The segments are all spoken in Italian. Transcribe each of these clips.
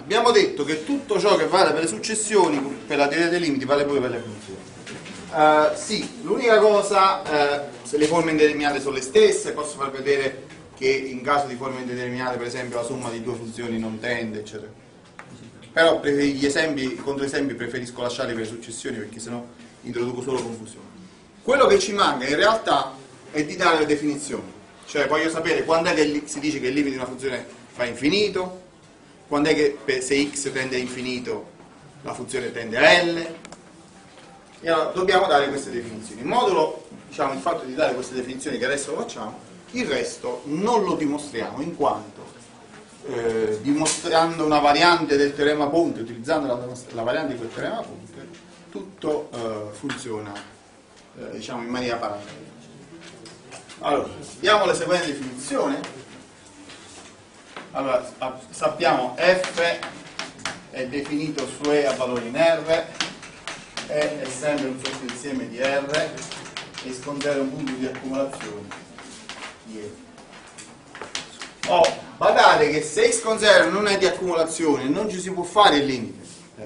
Abbiamo detto che tutto ciò che vale per le successioni, per la teoria dei limiti, vale pure per le funzioni. Sì, l'unica cosa, se le forme indeterminate sono le stesse, posso far vedere che in caso di forme indeterminate, per esempio, la somma di due funzioni non tende, eccetera. Però gli esempi, i controesempi preferisco lasciarli per le successioni, perché sennò introduco solo confusione. Quello che ci manca in realtà è di dare le definizioni. Cioè voglio sapere quando è che si dice che il limite di una funzione fa infinito, quando è che se x tende a infinito la funzione tende a L, e allora dobbiamo dare queste definizioni. Il modulo, diciamo, il fatto di dare queste definizioni, che adesso lo facciamo, il resto non lo dimostriamo, in quanto dimostrando una variante del teorema Ponte, utilizzando la variante di quel teorema Ponte, tutto funziona diciamo in maniera parallela. Allora, diamo le seguenti definizioni. Allora, sappiamo f è definito su E a valori in R, E è sempre un sottoinsieme di R, e x con 0 è un punto di accumulazione di E. Badate che se x con 0 non è di accumulazione non ci si può fare il limite.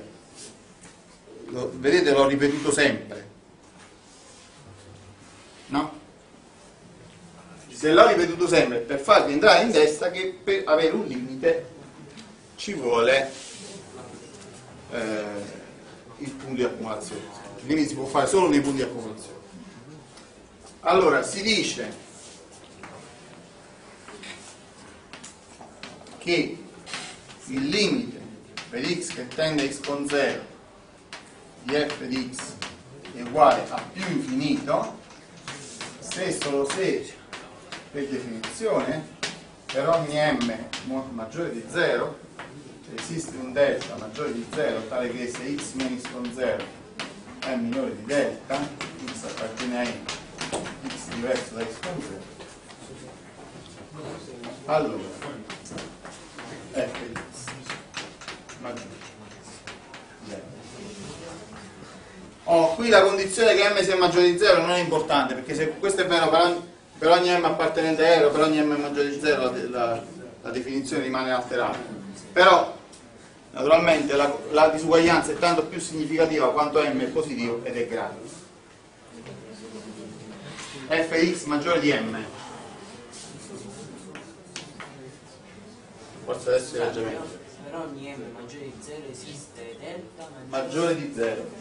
Vedete, l'ho ripetuto sempre. No? Se l'ho ripetuto sempre per farvi entrare in testa che per avere un limite ci vuole il punto di accumulazione. Il limite si può fare solo nei punti di accumulazione. Allora, si dice che il limite per x che tende a x con 0 di f di x è uguale a più infinito se solo se, per definizione, per ogni m maggiore di 0 esiste un delta maggiore di 0 tale che se x meno x con 0 è minore di delta, x appartiene a n, x diverso da x con 0, allora f di x maggiore di 0. Qui la condizione che m sia maggiore di 0 non è importante, perché se questo è vero per ogni m appartenente a 0, per ogni m maggiore di 0 la definizione rimane alterata. Però naturalmente la disuguaglianza è tanto più significativa quanto m è positivo ed è grande. f di x maggiore di m. Forse adesso si legge meglio. Per ogni m maggiore di 0 esiste delta maggiore di 0.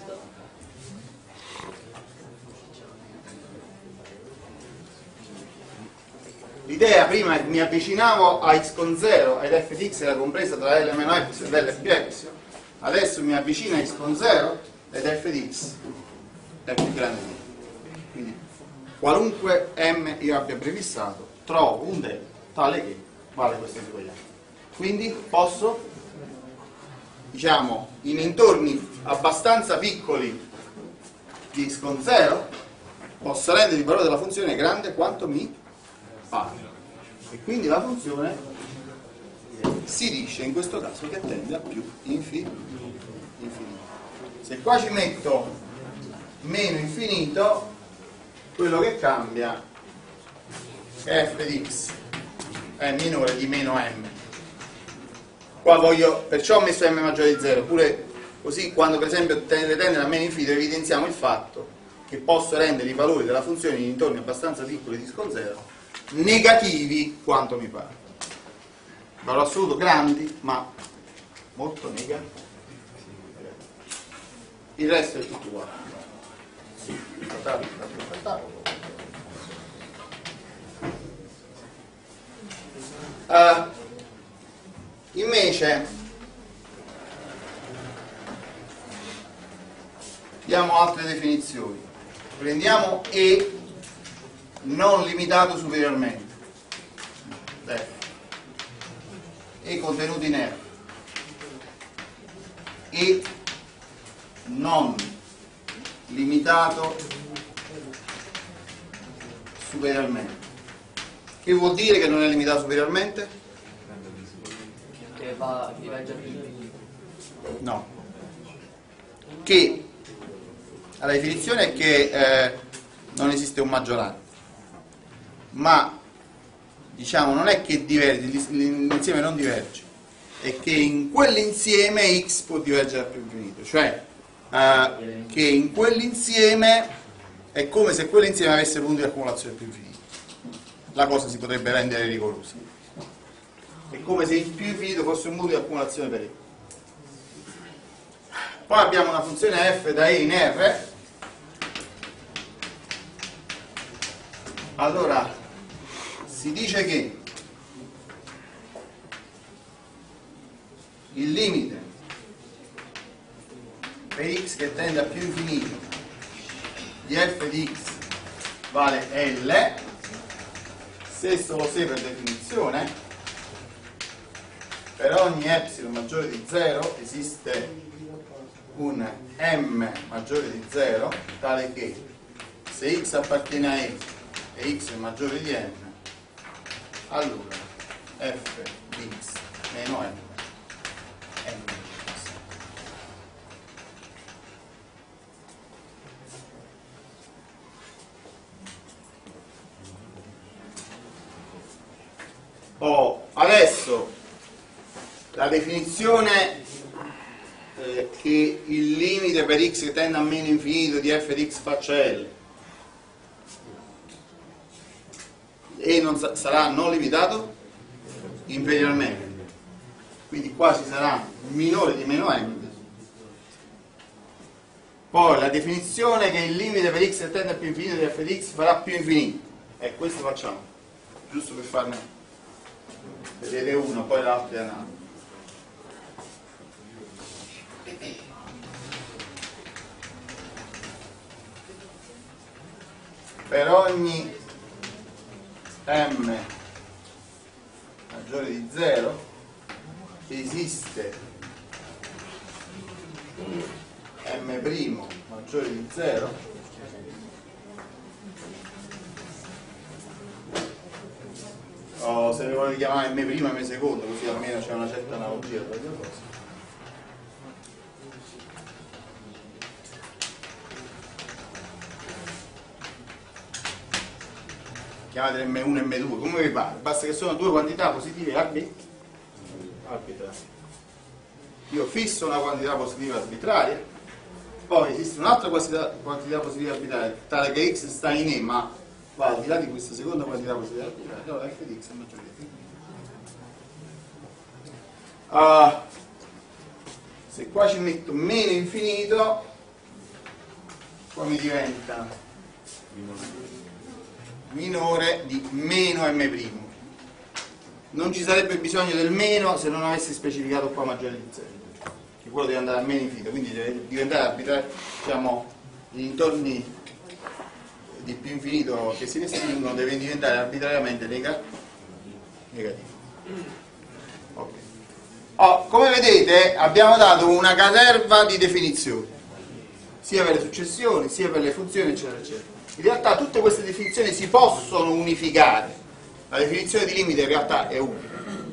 L'idea prima mi avvicinavo a x con 0 ed f di x era compresa tra L meno epsilon ed L più epsilon. Adesso mi avvicino a x con 0 ed f di x è più grande di me. Quindi qualunque m io abbia prefissato trovo un delta tale che vale questa disuguaglianza. Quindi posso, diciamo, in intorni abbastanza piccoli di x con 0 posso rendere il valore della funzione grande quanto mi pare. E quindi la funzione si dice in questo caso che tende a più infinito. Se qua ci metto meno infinito, quello che cambia è f di x è minore di meno m. Qua voglio, perciò ho messo m maggiore di 0, pure così quando per esempio tende a meno infinito evidenziamo il fatto che posso rendere i valori della funzione in intorni abbastanza piccoli di x con 0 negativi quanto mi pare. Valore assoluto grandi, ma molto negativi. Il resto è tutto uguale. Invece diamo altre definizioni. Prendiamo E non limitato superiormente, E contenuto in R, E non limitato superiormente. Che vuol dire che non è limitato superiormente? che va già più. No. Che la definizione è che non esiste un maggiorante, ma diciamo non è che diverge, l'insieme non diverge, è che in quell'insieme x può divergere a più infinito, cioè che in quell'insieme è come se quell'insieme avesse punti di accumulazione più infiniti. La cosa si potrebbe rendere rigorosa. È come se il più infinito fosse un punto di accumulazione per e. Poi abbiamo una funzione f da e in R. Allora si dice che il limite per x che tende a più infinito di f di x vale L, se solo se per definizione per ogni epsilon maggiore di 0 esiste un m maggiore di 0 tale che se x appartiene a e e x è maggiore di n, allora f di x meno m è minore di x. Adesso la definizione che il limite per x che tende a meno infinito di f di x faccia L e non sarà non limitato inferiormente, quindi qua ci sarà minore di meno m. Poi la definizione che il limite per x che tende a più infinito di f di x farà più infinito, e questo facciamo giusto per farne vedere uno, poi l'altro è analogo. Per ogni m maggiore di 0 esiste m' maggiore di 0 o se ne vuole chiamare m' e m secondo, così almeno c'è una certa analogia tra le due cose. Chiamate M1 e M2, come vi pare, basta che sono due quantità positive arbitrarie. Io fisso una quantità positiva arbitraria, poi esiste un'altra quantità positiva arbitraria, tale che x sta in E, ma va al di là di questa seconda quantità positiva arbitraria, allora f di x è maggiore di f. Se qua ci metto meno infinito, qua mi diventa minore di meno m'. Non ci sarebbe bisogno del meno se non avessi specificato qua maggiore di 0, che quello deve andare a meno infinito, quindi deve diventare arbitrario, diciamo, gli intorni di più infinito che si restringono deve diventare arbitrariamente negativo. Okay. Come vedete abbiamo dato una caterva di definizioni, sia per le successioni, sia per le funzioni, eccetera, eccetera. In realtà tutte queste definizioni si possono unificare, la definizione di limite in realtà è unica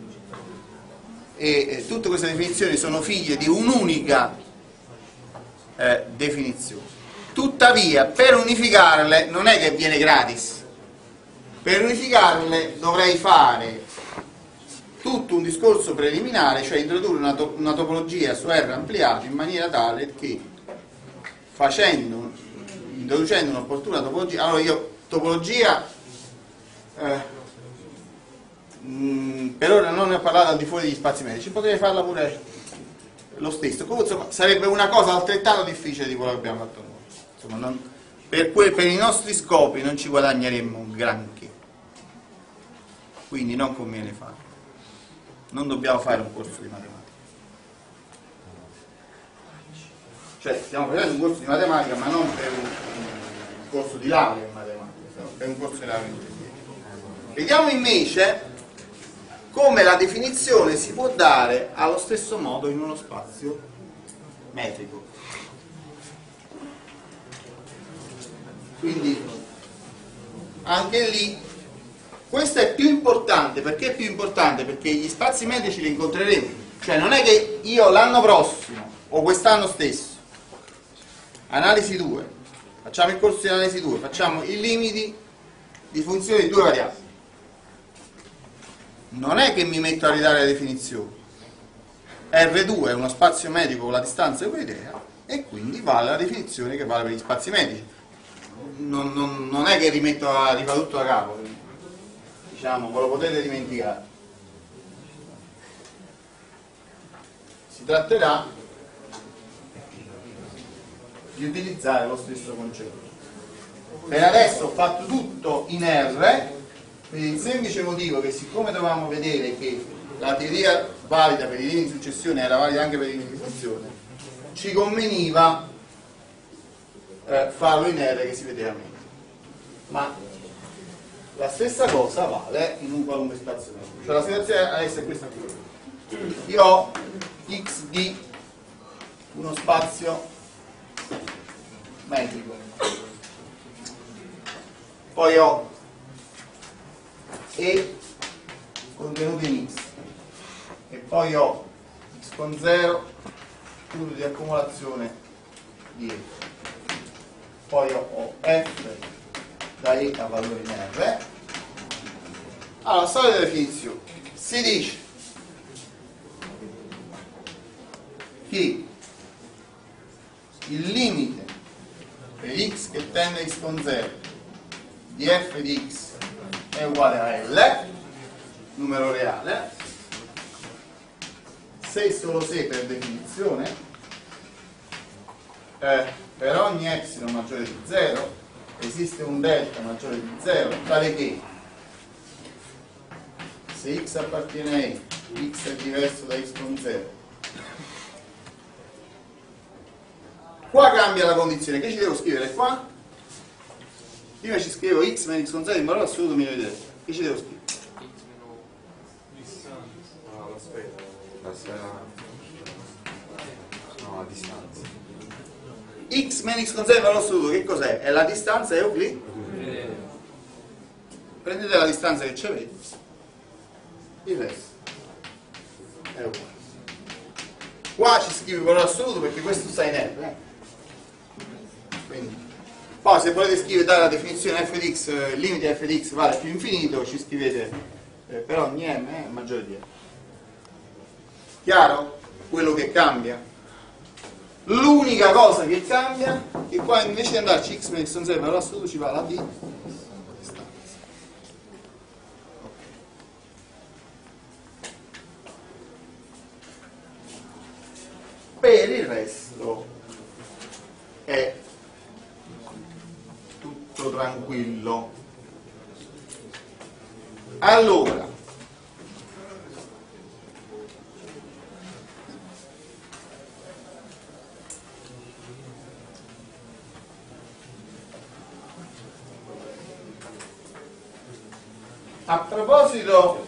e tutte queste definizioni sono figlie di un'unica definizione. Tuttavia per unificarle non è che viene gratis, per unificarle dovrei fare tutto un discorso preliminare, cioè introdurre una topologia su R ampliato in maniera tale che introducendo un'opportuna topologia, allora io topologia per ora non ne ho parlato al di fuori degli spazi medici, potrei farla pure lo stesso, comunque insomma, sarebbe una cosa altrettanto difficile di quello che abbiamo fatto noi, insomma, per i nostri scopi non ci guadagneremmo un granché, quindi non conviene farlo, non dobbiamo fare un corso di matematica, cioè stiamo facendo un corso di matematica ma non per un corso di laurea in matematica, per un corso di laurea in ingegneria. Vediamo invece come la definizione si può dare allo stesso modo in uno spazio metrico. Quindi anche lì questo è più importante. Perché è più importante? Perché gli spazi metrici li incontreremo, cioè non è che io l'anno prossimo o quest'anno stesso, analisi 2, facciamo il corso di analisi 2, facciamo i limiti di funzioni di due variabili. Non è che mi metto a ridare le definizioni, R2 è uno spazio medico con la distanza euclidea e quindi vale la definizione che vale per gli spazi medici. Non è che rifà tutto da capo, diciamo, ve lo potete dimenticare. Si tratterà di utilizzare lo stesso concetto. Per adesso ho fatto tutto in R per il semplice motivo che, siccome dovevamo vedere che la teoria valida per i limiti di successione era valida anche per i limiti di funzione, ci conveniva farlo in R che si vedeva meglio. Ma la stessa cosa vale in un qualunque spazio medico. Cioè la situazione adesso è questa qui. Io ho x di uno spazio metrico, poi ho E contenuto in x e poi ho x con 0 punto di accumulazione di E, poi ho f da E a valore in R. Allora, storia delle definizioni, si dice che il limite per x che tende a x con 0 di f di x è uguale a L, numero reale, se e solo se per definizione, per ogni epsilon maggiore di 0 esiste un delta maggiore di 0 tale che se x appartiene a E, x è diverso da x con 0. Qua cambia la condizione, che ci devo scrivere qua? Prima ci scrivo x meno x con 0 in valore assoluto minore di 0. Che ci devo scrivere? No, aspetta. No, la distanza. X meno x con 0 in valore assoluto, che cos'è? È la distanza Euclidea. Prendete la distanza che c'avete, il resto è uguale. Qua ci scrive il valore assoluto perché questo sta in R. Quindi, poi se volete scrivere dare la definizione f di x, limite f di x vale più infinito, ci scrivete per ogni m maggiore di r. Chiaro? Quello che cambia. L'unica cosa che cambia è che qua invece di andarci x meno x con 0 in valore assoluto ci va la d distanza. Per il resto è tutto tranquillo. Allora, a proposito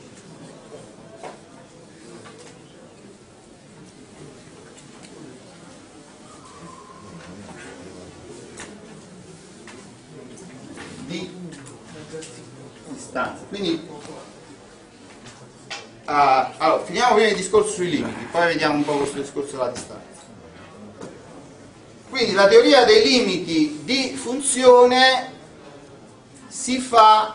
di distanza, quindi allora, finiamo prima il discorso sui limiti, poi vediamo un po' questo discorso della distanza. Quindi la teoria dei limiti di funzione si fa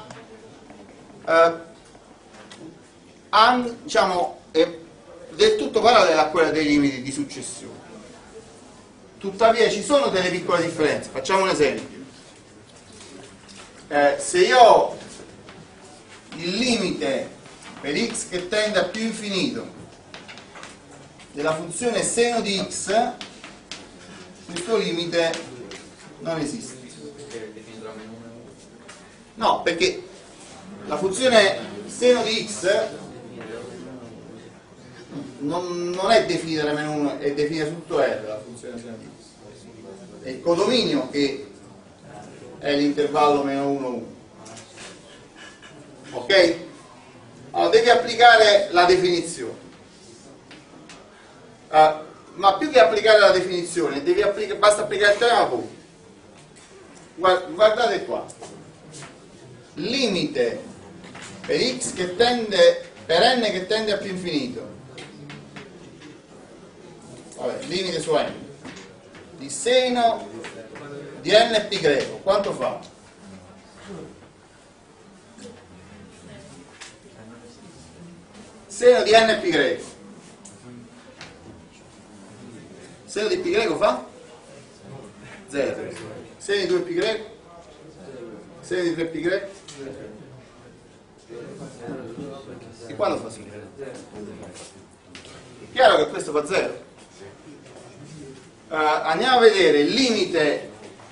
diciamo, è del tutto parallela a quella dei limiti di successione. Tuttavia ci sono delle piccole differenze. Facciamo un esempio. Se io ho il limite per x che tende a più infinito della funzione seno di x, questo limite non esiste. No, perché la funzione seno di x non è definita da meno 1, è definita su tutto R, la funzione seno di x. È il codominio che è l'intervallo meno 1, 1. Ok? Allora, devi applicare la definizione. Ma più che applicare la definizione, basta applicare il teorema poi. Guardate qua. Limite per x che tende, per n che tende a più infinito. Vabbè, limite su n. Di seno di n pi greco. Quanto fa? Seno di n pi greco. Seno di π fa? 0. Seno di 2π? Seno di 3π? E quando fa sì? È chiaro che questo fa 0. Andiamo a vedere il limite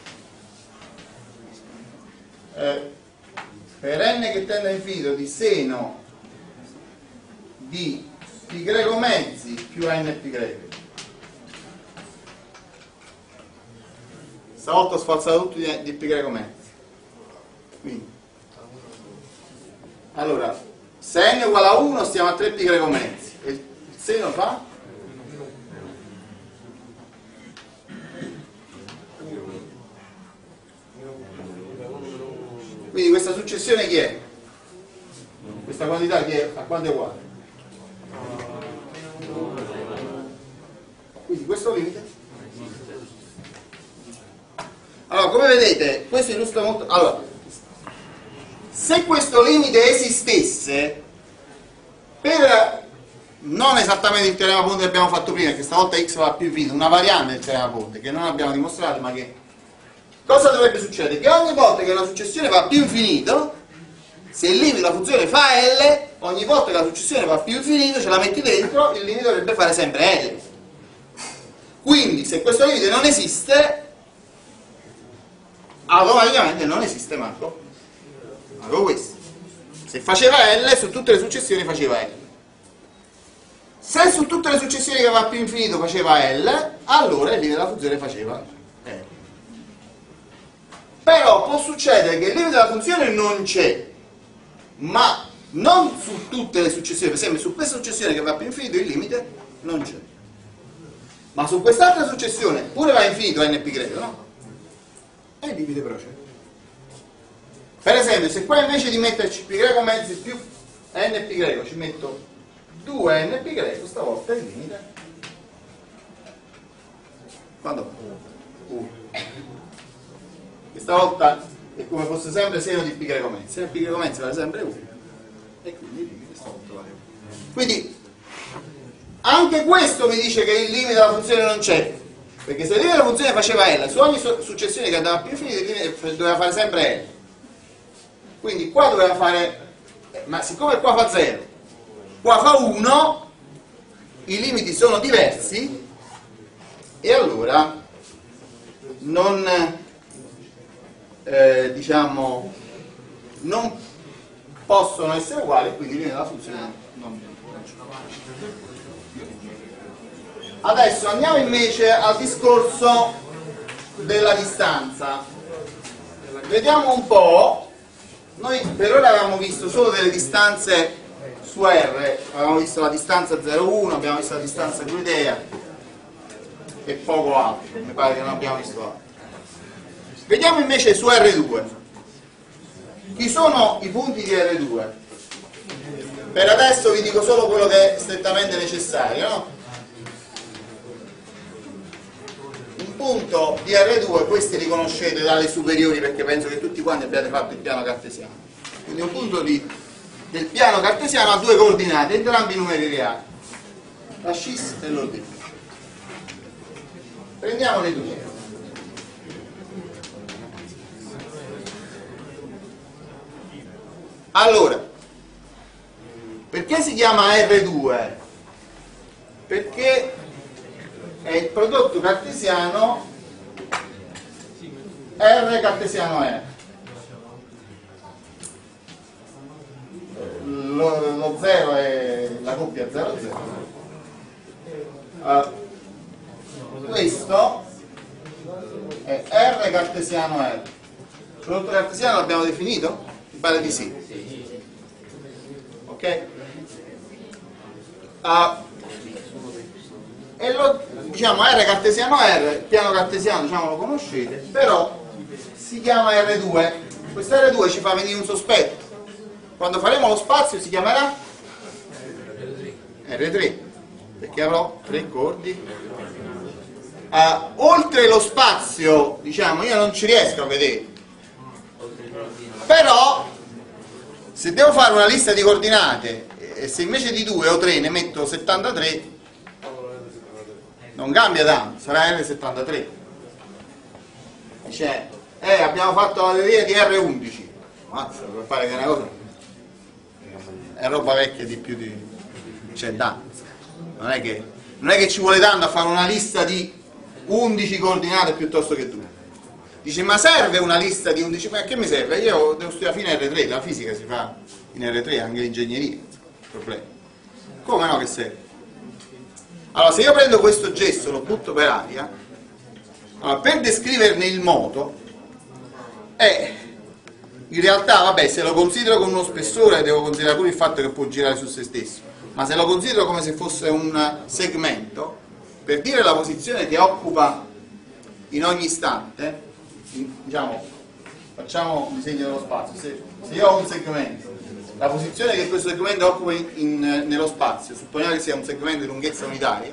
per n che tende a infinito di seno di π mezzi più nπ. Stavolta ho sfalsato tutto di π mezzi. Quindi, allora, se n è uguale a 1 stiamo a 3π mezzi e il seno fa? Quindi questa successione chi è? Questa quantità chi è? A quanto è uguale? Quindi questo limite? Allora, come vedete, questo illustra molto... Allora, se questo limite esistesse, per non esattamente il teorema Ponte che abbiamo fatto prima, che stavolta x va a più infinito, una variante del teorema Ponte, che non abbiamo dimostrato, ma che... Cosa dovrebbe succedere? Che ogni volta che una successione va a più infinito, se il limite della funzione fa L, ogni volta che la successione va a più infinito, ce la metti dentro, il limite dovrebbe fare sempre L. Quindi, se questo limite non esiste, automaticamente non esiste manco questo. Se faceva L, su tutte le successioni faceva L. Se su tutte le successioni che va a più infinito faceva L, allora il limite della funzione faceva L. Però può succedere che il limite della funzione non c'è, ma non su tutte le successioni. Per esempio, su questa successione che va a più infinito il limite non c'è, ma su quest'altra successione pure va a infinito nπ, no? E il limite però c'è. Per esempio, se qua invece di metterci π mezzi più nπ ci metto 2 nπ, stavolta il limite quando? 1. E stavolta è come fosse sempre seno di π mezzi. Seno di π mezzi vale sempre 1 e quindi il limite stavolta vale 1. Quindi anche questo mi dice che il limite della funzione non c'è, perché se il limite della funzione faceva L, su ogni successione che andava a più infinito il limite doveva fare sempre L. Quindi qua doveva fare, ma siccome qua fa 0, qua fa 1, i limiti sono diversi e allora non diciamo non possono essere uguali, quindi il limite della funzione non c'è. Adesso andiamo invece al discorso della distanza. Vediamo un po'. Noi per ora avevamo visto solo delle distanze su R, avevamo visto la distanza 0,1, abbiamo visto la distanza Euclidea e poco altro, mi pare che non abbiamo visto altro. Vediamo invece su R2. Chi sono i punti di R2? Per adesso vi dico solo quello che è strettamente necessario, no? Un punto di R2, questi li conoscete dalle superiori perché penso che tutti quanti abbiate fatto il piano cartesiano. Quindi un punto del piano cartesiano ha due coordinate, entrambi numeri reali, la x e l'OD. Prendiamone due. Allora, perché si chiama R2? Perché è il prodotto cartesiano R cartesiano R. Lo 0 è la coppia 0,0. Questo è R cartesiano R. Il prodotto cartesiano l'abbiamo definito? Mi pare di sì. Ok? E lo diciamo R cartesiano R, il piano cartesiano diciamo lo conoscete, però si chiama R2. Questo R2 ci fa venire un sospetto. Quando faremo lo spazio si chiamerà R3, perché avrò 3 coordinate. Oltre lo spazio, diciamo, io non ci riesco a vedere, però se devo fare una lista di coordinate e se invece di 2 o 3 ne metto 73, non cambia tanto, sarà R73. Dice, abbiamo fatto la teoria di R11. Mazza, per fare che è una cosa è roba vecchia di più di 100 anni. Non è che ci vuole tanto a fare una lista di 11 coordinate piuttosto che 2. Dice, ma serve una lista di 11? Ma che mi serve? Io devo studiare fino a R3, la fisica si fa in R3, anche l'ingegneria. Problema. Come no che serve? Allora, se io prendo questo gesso, lo butto per aria, allora, per descriverne il moto, in realtà, vabbè, se lo considero con uno spessore, devo considerare pure il fatto che può girare su se stesso, ma se lo considero come se fosse un segmento, per dire la posizione che occupa in ogni istante, diciamo, facciamo un disegno dello spazio, se io ho un segmento, la posizione che questo segmento occupa nello spazio, supponiamo che sia un segmento di lunghezza unitaria,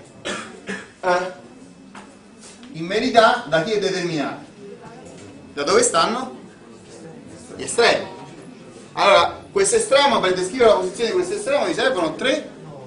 in verità da chi è determinato? Da dove stanno? Gli estremi. Allora, questo estremo, per descrivere la posizione di questo estremo mi servono 3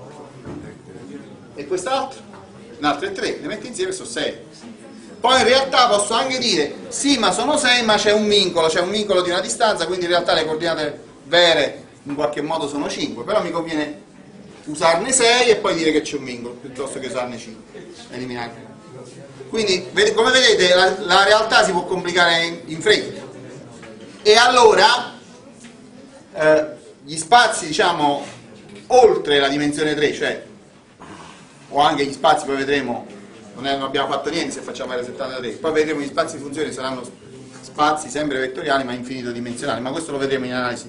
e quest'altro? Un altro è 3, le metti insieme e sono 6. Poi in realtà posso anche dire, sì, ma sono 6, ma c'è un vincolo di una distanza, quindi in realtà le coordinate vere in qualche modo sono 5, però mi conviene usarne 6 e poi dire che c'è un vincolo, piuttosto che usarne 5, eliminare. Quindi, come vedete, la realtà si può complicare in fretta. E allora, gli spazi, diciamo, oltre la dimensione 3, cioè, o anche gli spazi, poi vedremo, non abbiamo fatto niente se facciamo R73, poi vedremo gli spazi di funzione saranno spazi sempre vettoriali ma infinito dimensionali, ma questo lo vedremo in analisi.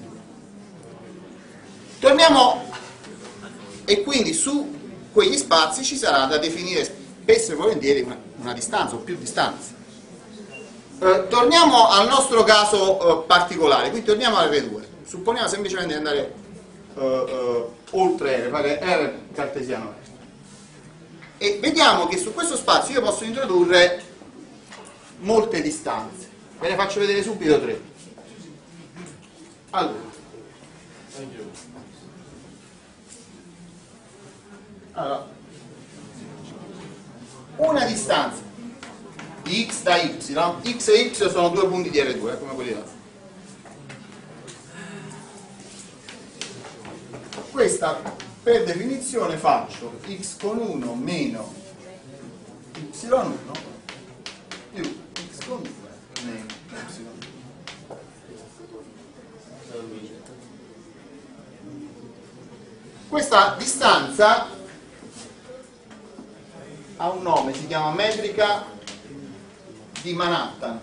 Torniamo, e quindi su quegli spazi ci sarà da definire spesso e volentieri una distanza o più distanze. Torniamo al nostro caso particolare, quindi torniamo al R2, supponiamo semplicemente di andare oltre R, fare R cartesiano R. E vediamo che su questo spazio io posso introdurre molte distanze, ve ne faccio vedere subito 3. Allora, una distanza di x da y, x e y sono 2 punti di R2, come quelli là. Questa per definizione faccio x con 1 meno y1 più x con 2 meno y2. Questa distanza ha un nome, si chiama metrica di Manhattan.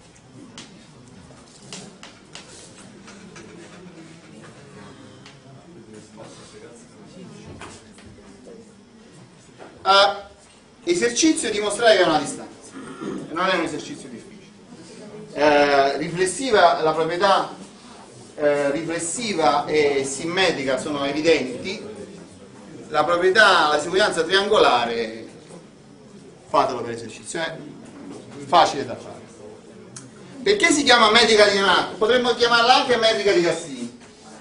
Esercizio dimostrare che è una distanza, non è un esercizio difficile. Riflessiva, la proprietà riflessiva e simmetrica sono evidenti, la proprietà, la sequenza triangolare, fatelo per esercizio, è facile da fare. Perché si chiama metrica di Manhattan? Potremmo chiamarla anche metrica di Cassini,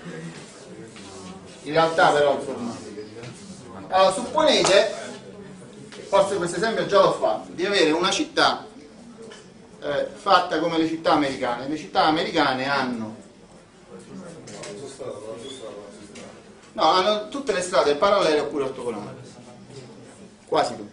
in realtà però insomma. Allora, supponete, forse questo esempio già l'ho fatto, di avere una città fatta come le città americane. Le città americane hanno tutte le strade parallele oppure ortogonali, quasi tutte.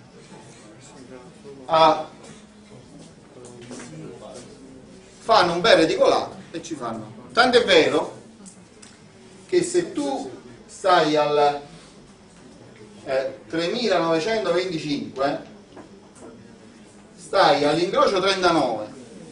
Fanno un bel reticolato e ci fanno. Tanto è vero che se tu stai al 3925, stai all'incrocio 39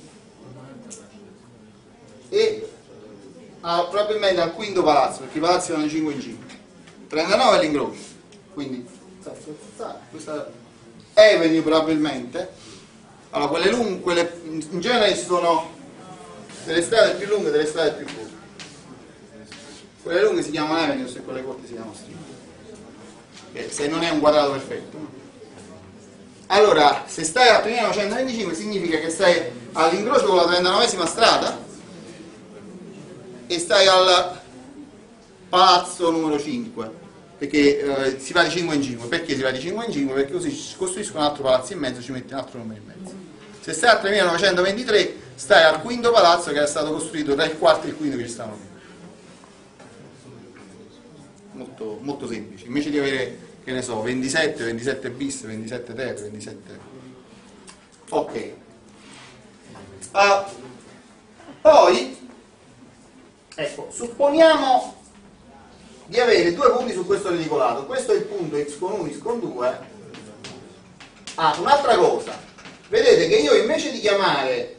e probabilmente al quinto palazzo, perché i palazzi vanno di 5 in 5. 39 è l'incrocio, quindi questa Avenue probabilmente. Allora, quelle lunghe, in genere ci sono delle strade più lunghe e delle strade più corte. Quelle lunghe si chiamano Avenue e quelle corte si chiamano Street. Se non è un quadrato perfetto. Allora, se stai a 3925 significa che stai all'incrocio con la 39esima strada e stai al palazzo numero 5. perché si va di 5 in 5. Perché si va di 5 in 5? Perché così si costruiscono un altro palazzo in mezzo, ci metti un altro numero in mezzo. Se stai al 3923 stai al quinto palazzo che è stato costruito tra il quarto e il quinto che ci stanno prima. Molto, molto semplice. Invece di avere, che ne so, 27, 27 bis, 27 ter, 27... Ok. Poi, ecco, supponiamo di avere due punti su questo reticolato. Questo è il punto x con 1, x con 2. Un'altra cosa. Vedete che io invece di chiamare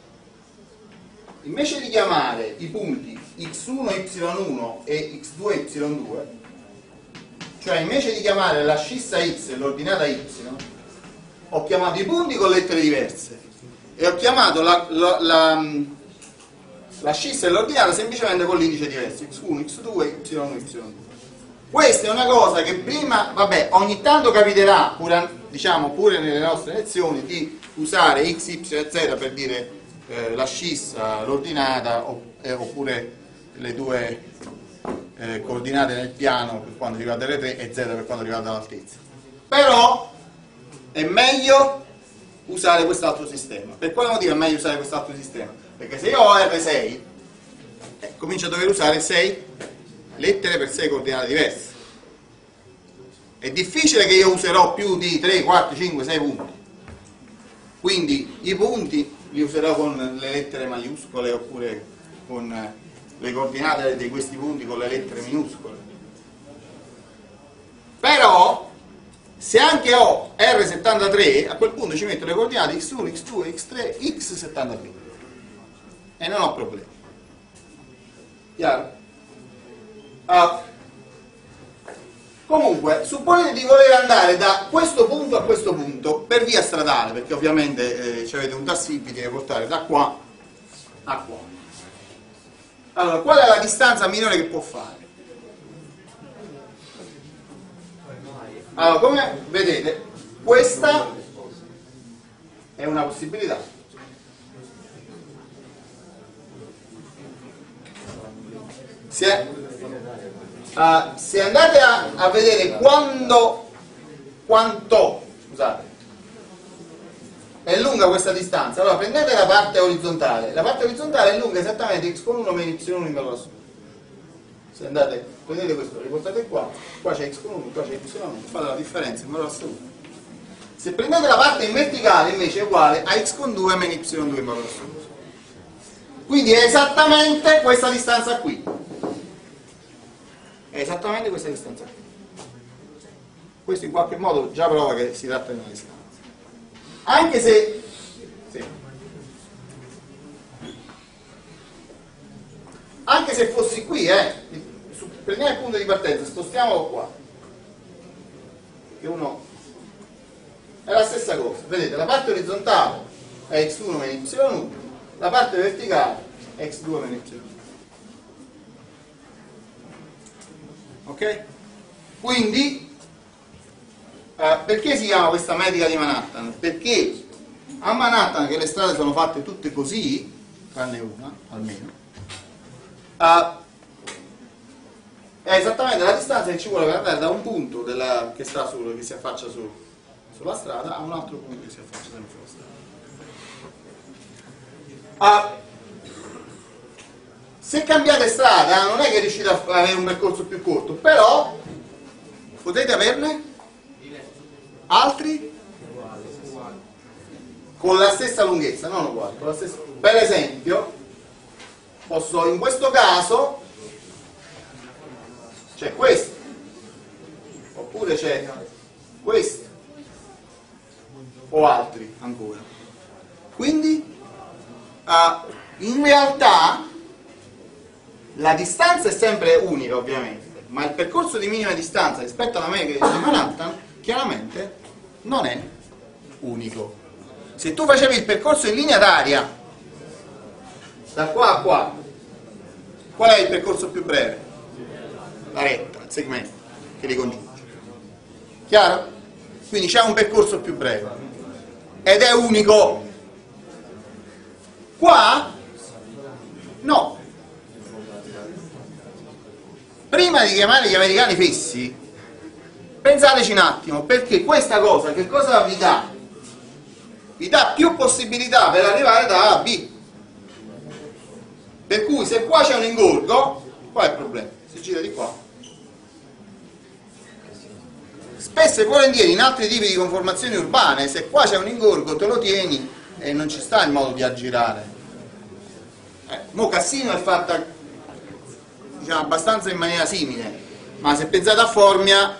i punti x1, y1 e x2, y2, cioè invece di chiamare la scissa x e l'ordinata y, ho chiamato i punti con lettere diverse e ho chiamato la scissa e l'ordinata semplicemente con l'indice diverso, x1, x2, y1, y2. Questa è una cosa che prima, vabbè, ogni tanto capiterà, pure nelle nostre lezioni, di usare x, y e z per dire la scissa, l'ordinata, oppure le due coordinate nel piano per quanto riguarda le 3 e z per quanto riguarda l'altezza. Però è meglio usare quest'altro sistema. Per quale motivo è meglio usare quest'altro sistema? Perché se io ho R6, comincio a dover usare 6 lettere per 6 coordinate diverse. È difficile che io userò più di 3, 4, 5, 6 punti. Quindi i punti li userò con le lettere maiuscole oppure con le coordinate di questi punti con le lettere minuscole. Però se anche ho R73, a quel punto ci metto le coordinate x1, x2, x3, x73 e non ho problemi. Chiaro? Comunque, supponete di voler andare da questo punto a questo punto per via stradale, perché ovviamente avete un tassì che deve portare da qua a qua. Allora, qual è la distanza minore che può fare? Allora, come vedete, questa è una possibilità. Se andate a vedere quanto scusate, è lunga questa distanza, allora prendete la parte orizzontale. La parte orizzontale è lunga esattamente x con 1 meno y1 in valore assoluto. Se andate, prendete questo, riportate qua c'è x con 1, qua c'è y1, fate la differenza in valore assoluto. Se prendete la parte in verticale invece è uguale a x con 2 meno y2 in valore assoluto. Quindi è esattamente questa distanza qui. È esattamente questa distanza qui. Questo in qualche modo già prova che si tratta di una distanza. Anche se anche se fossi qui, prendiamo il punto di partenza, spostiamolo qua, che uno è la stessa cosa. Vedete, la parte orizzontale è x1 meno y1, la parte verticale è x2 meno y2. Ok? Quindi perché si chiama questa metrica di Manhattan? Perché a Manhattan, che le strade sono fatte tutte così, tranne una almeno, è esattamente la distanza che ci vuole per andare da un punto che si affaccia sulla strada a un altro punto che si affaccia sempre sulla strada. Se cambiate strada non è che riuscite a avere un percorso più corto, però potete averne altri con la stessa lunghezza, non uguali, con la stessa. Per esempio, posso in questo caso c'è questo, oppure c'è questo, o altri ancora. Quindi in realtà la distanza è sempre unica ovviamente, ma il percorso di minima distanza rispetto alla metrica di Manhattan chiaramente non è unico. Se tu facevi il percorso in linea d'aria da qua a qua, qual è il percorso più breve? La retta, il segmento che li congiunge. Chiaro? Quindi c'è un percorso più breve ed è unico. Qua no. Prima di chiamare gli americani fessi, pensateci un attimo, perché questa cosa che cosa vi dà? Vi dà più possibilità per arrivare da A a B. Per cui se qua c'è un ingorgo, qual è il problema? Si gira di qua. Spesso e volentieri in altri tipi di conformazioni urbane, se qua c'è un ingorgo te lo tieni e non ci sta il modo di aggirare. Mo Cassino è fatta, diciamo, abbastanza in maniera simile, ma se pensate a Formia,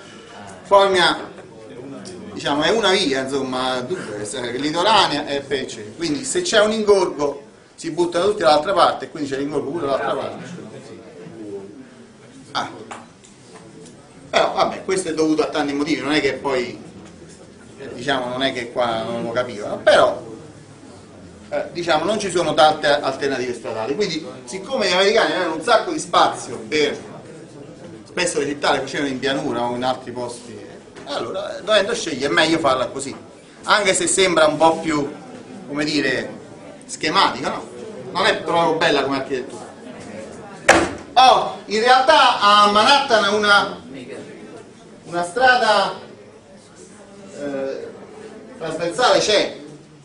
diciamo, è una via, insomma, due, litoranea e PC. Quindi se c'è un ingorgo si buttano tutti dall'altra parte e quindi c'è l'ingorgo pure dall'altra parte. Però vabbè, questo è dovuto a tanti motivi, non è che poi, diciamo, non è che qua non lo capivano, però diciamo non ci sono tante alternative stradali, quindi siccome gli americani avevano un sacco di spazio per, spesso le città le facevano in pianura o in altri posti, allora dovendo scegliere è meglio farla così, anche se sembra un po' più, come dire, schematica, no? Non è proprio bella come architettura. In realtà a Manhattan una strada trasversale c'è,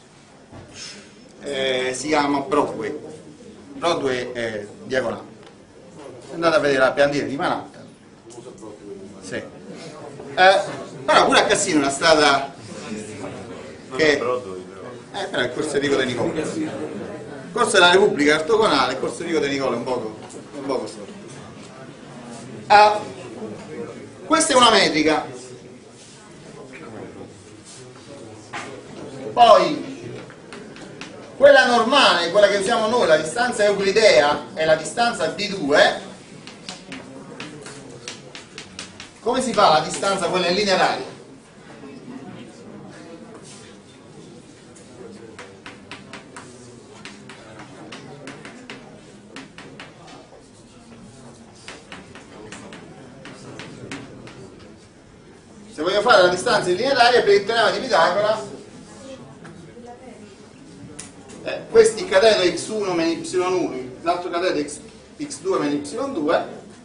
si chiama Broadway. Broadway è diagonale. Andate a vedere la piantina di Manhattan. Sì. Però pure a Cassino una strada che però è il Corso Enrico De Nicola. Il Corso della Repubblica è ortogonale, il Corso Enrico De Nicola è un poco storto. Questa è una metrica. Poi quella normale, quella che usiamo noi, la distanza euclidea, è la distanza D2. Come si fa la distanza, quella in lineare? Se voglio fare la distanza in linea d'aria per il teorema di Pitagora, questi cateto x1 meno y1, l'altro cateto x2 meno y2,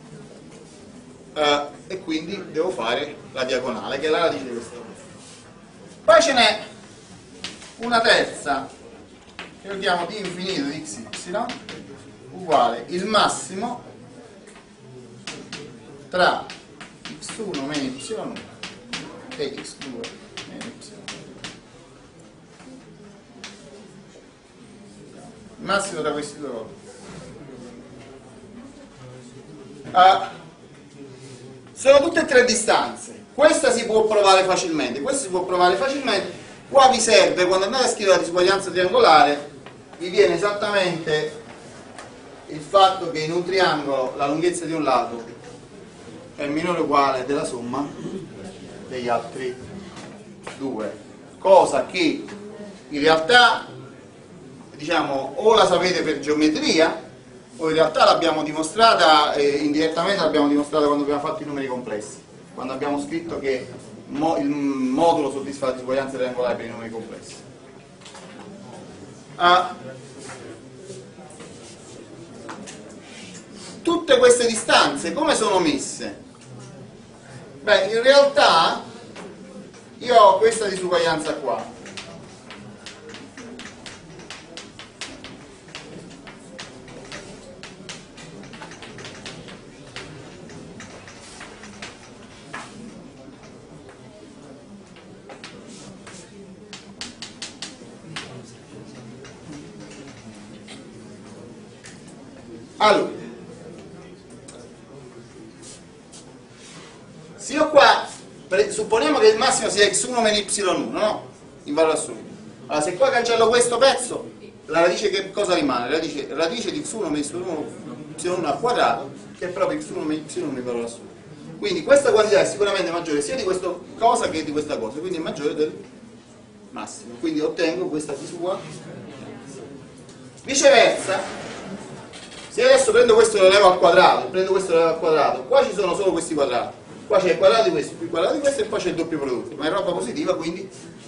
e quindi devo fare la diagonale, che è la radice di questa cosa. Poi ce n'è una terza, che io chiamo d infinito di xy, uguale il massimo tra x1 meno y1 e x2 meno y. Il massimo tra questi due valori. Sono tutte e tre distanze. Questa si può provare facilmente, questa si può provare facilmente. Qua vi serve, quando andate a scrivere la disuguaglianza triangolare, vi viene esattamente il fatto che in un triangolo la lunghezza di un lato è minore o uguale della somma degli altri due, cosa che in realtà, diciamo, o la sapete per geometria o in realtà l'abbiamo dimostrata indirettamente, l'abbiamo dimostrata quando abbiamo fatto i numeri complessi, quando abbiamo scritto che il modulo soddisfa la disuguaglianza triangolare per i numeri complessi. Tutte queste distanze come sono messe? Beh, in realtà io ho questa disuguaglianza qua. Allora, se io qua supponiamo che il massimo sia x1 meno y1, no? In valore assoluto. Allora, se qua cancello questo pezzo, la radice che cosa rimane? Radice di x1 meno y1 al quadrato, che è proprio x1 meno y1 in valore assoluto. Quindi questa quantità è sicuramente maggiore sia di questa cosa che di questa cosa, quindi è maggiore del massimo. Quindi ottengo questa disuguaglianza. Viceversa, se adesso prendo questo e lo levo al quadrato, prendo questo e lo levo al quadrato, qua ci sono solo questi quadrati, qua c'è il quadrato di questo, più il quadrato di questo e poi c'è il doppio prodotto, ma è roba positiva, quindi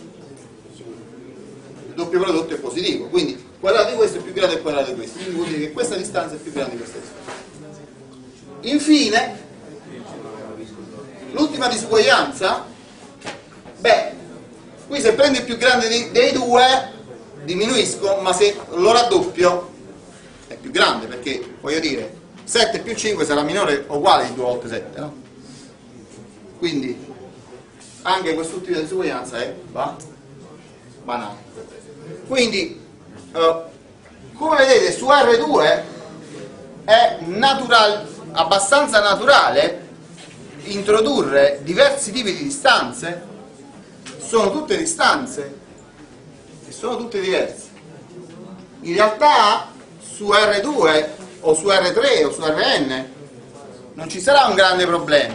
il doppio prodotto è positivo, quindi il quadrato di questo è più grande del quadrato di questo, quindi vuol dire che questa distanza è più grande di questa distanza. Infine, l'ultima disuguaglianza, beh, qui se prendo il più grande dei due diminuisco, ma se lo raddoppio è più grande, perché voglio dire 7 più 5 sarà minore o uguale di 2 volte 7, no? Quindi anche quest'ultima disuguaglianza è banale. Quindi come vedete su R2 è abbastanza naturale introdurre diversi tipi di distanze. Sono tutte distanze e sono tutte diverse. In realtà su R2 o su R3 o su Rn non ci sarà un grande problema.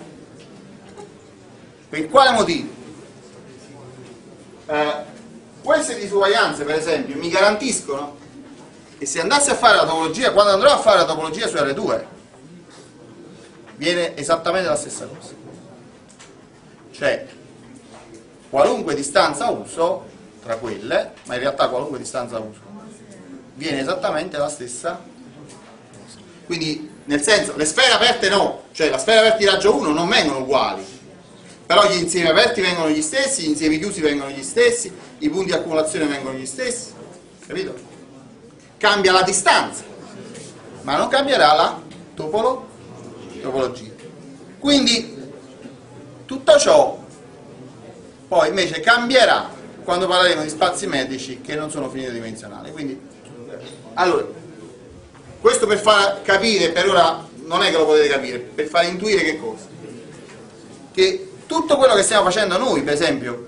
Per quale motivo? Queste disuguaglianze, per esempio, mi garantiscono che se andassi a fare la topologia, quando andrò a fare la topologia su R2, viene esattamente la stessa cosa. Cioè, qualunque distanza uso tra quelle, ma in realtà qualunque distanza uso, viene esattamente la stessa cosa. Quindi, nel senso, le sfere aperte no, cioè la sfera aperta di raggio 1 non vengono uguali, però gli insiemi aperti vengono gli stessi, gli insiemi chiusi vengono gli stessi, i punti di accumulazione vengono gli stessi, capito? Cambia la distanza, ma non cambierà la topologia. Quindi tutto ciò poi invece cambierà quando parleremo di spazi metrici che non sono finito-dimensionali. Quindi, allora, questo per far capire, per ora non è che lo potete capire, per far intuire che cosa? Che tutto quello che stiamo facendo noi, per esempio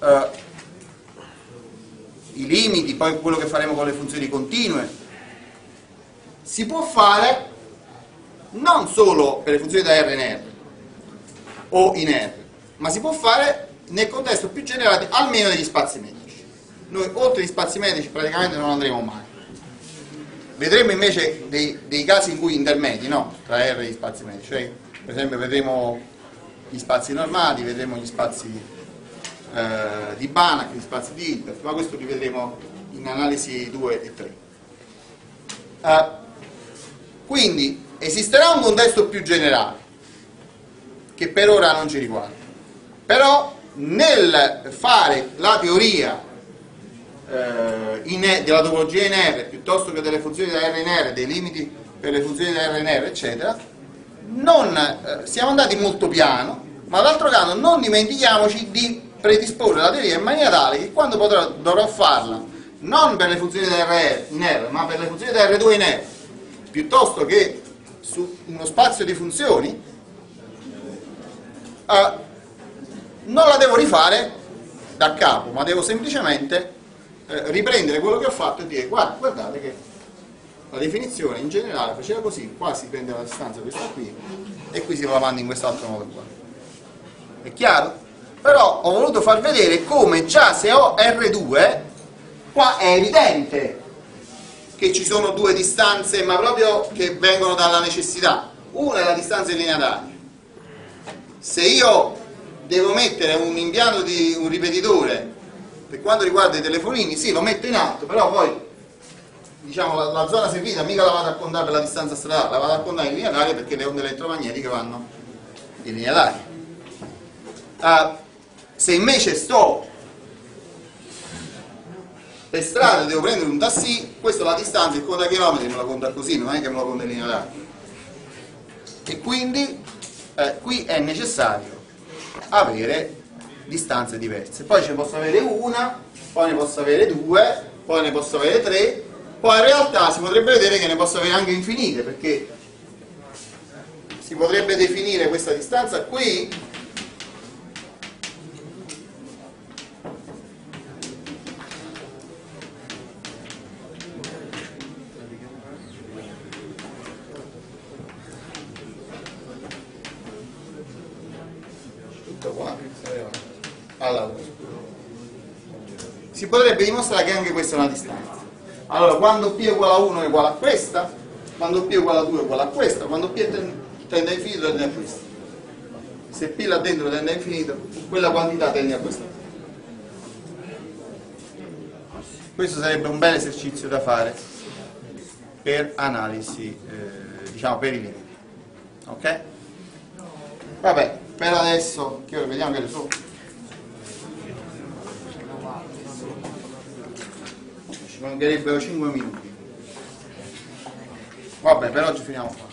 i limiti, poi quello che faremo con le funzioni continue, si può fare non solo per le funzioni da R in R o in R, ma si può fare nel contesto più generale almeno degli spazi metrici. Noi oltre gli spazi metrici praticamente non andremo mai. Vedremo invece dei casi in cui intermedi, no? Tra R e gli spazi metrici, cioè, per esempio vedremo gli spazi normali, vedremo gli spazi di Banach, gli spazi di Hilbert, ma questo li vedremo in analisi 2 e 3. Quindi esisterà un contesto più generale che per ora non ci riguarda, però nel fare la teoria della topologia in R piuttosto che delle funzioni da R in R, dei limiti per le funzioni da R in R, eccetera, siamo andati molto piano, ma d'altro canto non dimentichiamoci di predisporre la teoria in maniera tale che quando dovrò farla non per le funzioni da R in R, ma per le funzioni da R2 in R, piuttosto che su uno spazio di funzioni, non la devo rifare da capo, ma devo semplicemente riprendere quello che ho fatto e dire guardate che la definizione in generale faceva così, qua si prende la distanza questa qui e qui si va avanti in quest'altro modo qua. È chiaro? Però ho voluto far vedere come già se ho R2 qua è evidente che ci sono due distanze, ma proprio che vengono dalla necessità. Una è la distanza in linea d'aria. Se io devo mettere un impianto di un ripetitore per quanto riguarda i telefonini, sì, lo metto in alto, però poi diciamo la zona servita mica la vado a contare per la distanza stradale, la vado a contare in linea d'aria perché le onde elettromagnetiche vanno in linea d'aria. Se invece sto per strada e devo prendere un taxi, questo la distanza, il conto a chilometri me lo conta così, non è che me lo conta in linea d'aria. E quindi qui è necessario avere distanze diverse. Poi ce ne posso avere una, poi ne posso avere due, poi ne posso avere tre, poi in realtà si potrebbe vedere che ne posso avere anche infinite, perché si potrebbe definire questa distanza qui si potrebbe dimostrare che anche questa è una distanza. Allora, quando P è uguale a 1 è uguale a questa, quando P è uguale a 2 è uguale a questa, quando P tende a infinito tende a questa. Se P là dentro tende a infinito, quella quantità tende a questa. Questo sarebbe un bel esercizio da fare per analisi, diciamo per i limiti. Ok? Vabbè. per adesso, che ora vediamo che le sono. Ci mancherebbero 5 minuti. Vabbè, per oggi finiamo qua.